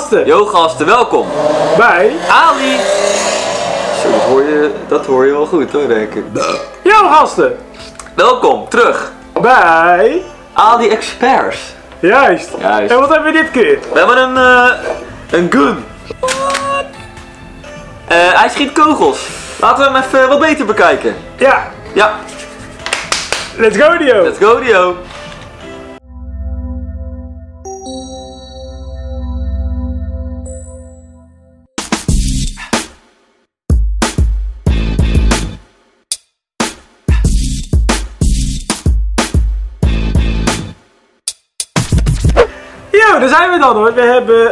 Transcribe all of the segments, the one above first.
gasten. Yo gasten, welkom. Bij Ali. Zo, dat hoor je wel goed hoor, denk ik. Yo gasten. Welkom, terug. Bij Ali Experts. Juist. Juist. En wat hebben we dit keer? We hebben een gun. Hij schiet kogels. Laten we hem even wat beter bekijken. Ja. Ja, Let's go Dio. let's go Dio. Yo, daar zijn we dan hoor. We hebben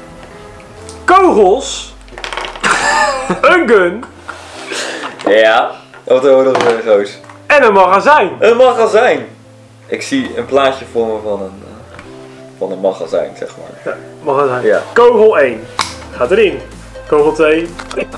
kogels. Een gun. Ja, wat hoor je nog weer, Goos? En een magazijn. Een magazijn. Ik zie een plaatje voor me van een magazijn, zeg maar. Ja, magazijn. Ja. Kogel 1. Gaat erin. Kogel 2.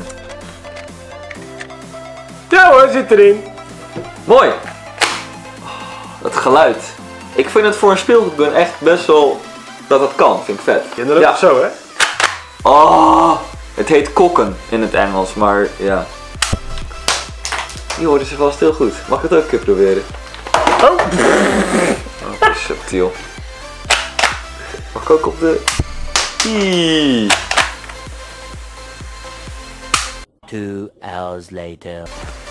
Ja hoor, zit erin. Mooi. Dat geluid. Ik vind het voor een speelgoedgun echt best wel dat het kan. Vind ik vet. Kinderlijk Ja. of zo hè? Oh, het heet kokken in het Engels, maar ja. Die hoorden ze vast heel goed. Mag ik het ook een keer proberen? Oh. Oh, subtiel. Mag ik ook op de... Ie. 2 hours later.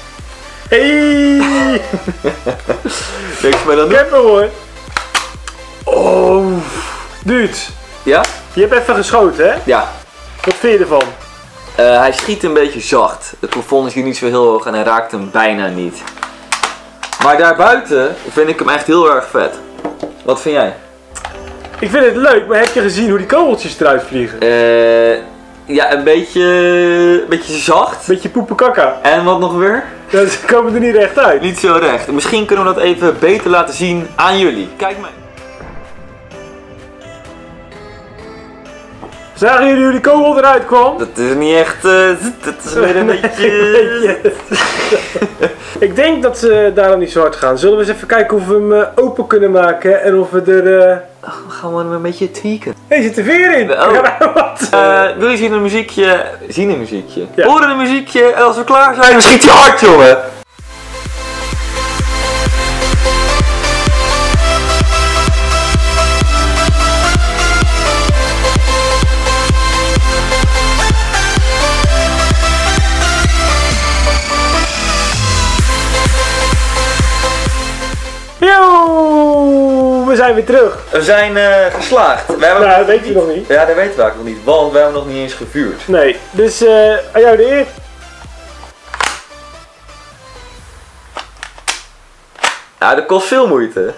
Hey. Niks meer dan Ik doen. heb hem hoor. Oh. Dude. Ja? Je hebt even geschoten hè? Ja. Wat vind je ervan? Hij schiet een beetje zacht. Het plafond is hier niet zo heel hoog en hij raakt hem bijna niet. Maar daarbuiten vind ik hem echt heel erg vet. Wat vind jij? Ik vind het leuk, maar heb je gezien hoe die kogeltjes eruit vliegen? Ja, een beetje zacht. Beetje poepekakka. En wat nog weer? Ja, ze komen er niet recht uit. Niet zo recht. Misschien kunnen we dat even beter laten zien aan jullie. Kijk maar. Zagen jullie hoe die kogel eruit kwam? Dat is niet echt... dat is weer een beetje... Ik denk dat ze daarom niet zo hard gaan. Zullen we eens even kijken of we hem open kunnen maken en of we er... Gaan we hem een beetje tweaken. Hé, zit er weer in! Oh. Ja, wat? Wil je zien een muziekje? Zien een muziekje? Ja. Horen een muziekje en als we klaar zijn, dan schiet je hard, jongen! Yo, we zijn weer terug. We zijn geslaagd. We hebben Nou, dat weet je nog niet. Ja, dat weten we eigenlijk nog niet, want we hebben nog niet eens gevuurd. Nee, dus aan jou de eer. Ja, dat kost veel moeite.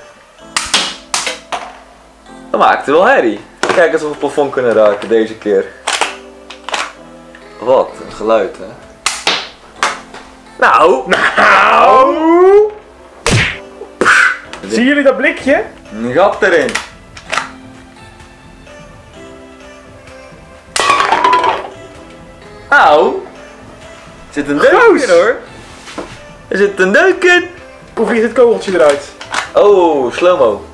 Dat maakte wel herrie. Kijk eens of we het plafond kunnen raken deze keer. Wat een geluid, hè. Nou. Zien jullie dat blikje? Een gat erin. Auw. Er zit een deuk Goos. in hoor. Er zit een deuk in. Hoe vliegt het kogeltje eruit? Oh, slow-mo.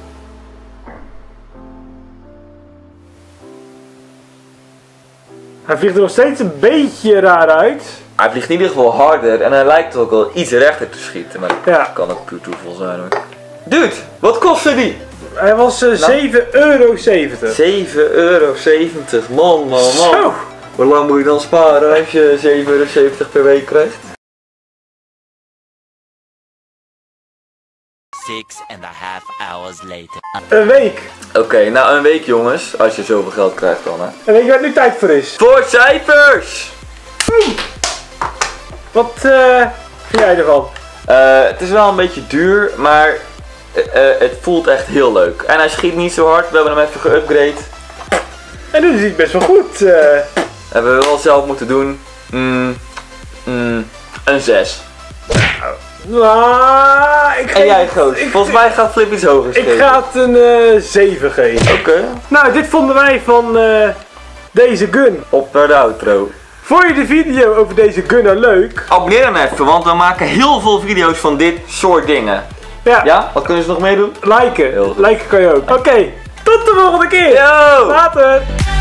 Hij vliegt er nog steeds een beetje raar uit. Hij vliegt in ieder geval harder en hij lijkt ook wel iets rechter te schieten. Maar Ja. dat kan ook puur toeval zijn hoor. Dude, wat kostte die? Hij was €7,70. €7,70. Man. Zo. Hoe lang moet je dan sparen als je €7,70 per week krijgt? 6.5 hours later. Een week. Oké, nou een week jongens, als je zoveel geld krijgt dan hè. En weet je waar het nu tijd voor is? Voor cijfers! Wat vind jij ervan? Het is wel een beetje duur, maar het voelt echt heel leuk. En hij schiet niet zo hard, we hebben hem even geupgrade. En nu is het best wel goed. Hebben we wel zelf moeten doen. Een 6. Nou, En jij Goos, volgens mij gaat Flip iets hoger Ik geven. ga het een 7 geven. Oké. Nou, dit vonden wij van deze gun. Op naar de outro. Vond je de video over deze gun nou leuk? Abonneer dan even, want we maken heel veel video's van dit soort dingen. Ja, Ja? Wat kunnen ze nog meedoen? Heel liken. goed. Liken kan je ook. Oké, tot de volgende keer. Yo! Later.